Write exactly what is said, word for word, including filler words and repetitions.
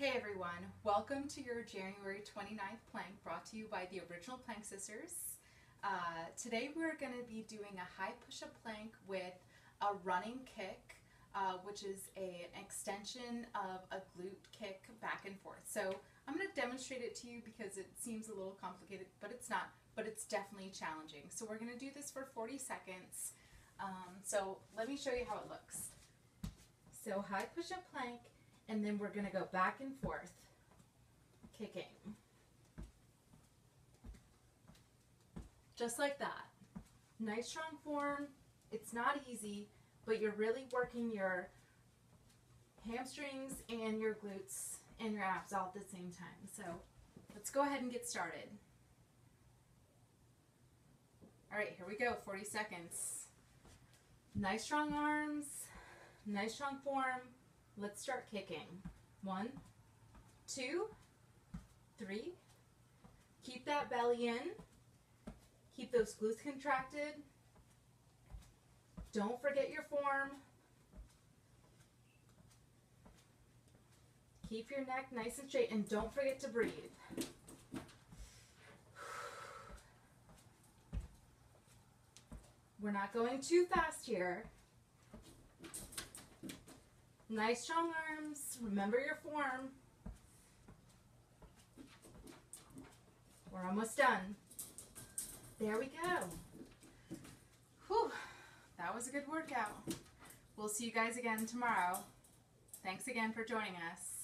Hey everyone, welcome to your January twenty-ninth plank brought to you by the Original Plank Sisters. Uh, today we're going to be doing a high push-up plank with a running kick, uh, which is a, an extension of a glute kick back and forth. So I'm going to demonstrate it to you because it seems a little complicated, but it's not, but it's definitely challenging. So we're going to do this for forty seconds. Um, so let me show you how it looks. So high push-up plank, and then we're going to go back and forth, kicking. Just like that. Nice strong form. It's not easy, but you're really working your hamstrings and your glutes and your abs all at the same time. So let's go ahead and get started. All right, here we go, forty seconds. Nice strong arms, nice strong form. Let's start kicking. One, two, three. Keep that belly in. Keep those glutes contracted. Don't forget your form. Keep your neck nice and straight, and don't forget to breathe. We're not going too fast here. Nice strong arms. Remember your form. We're almost done. There we go. Whew. That was a good workout. We'll see you guys again tomorrow. Thanks again for joining us.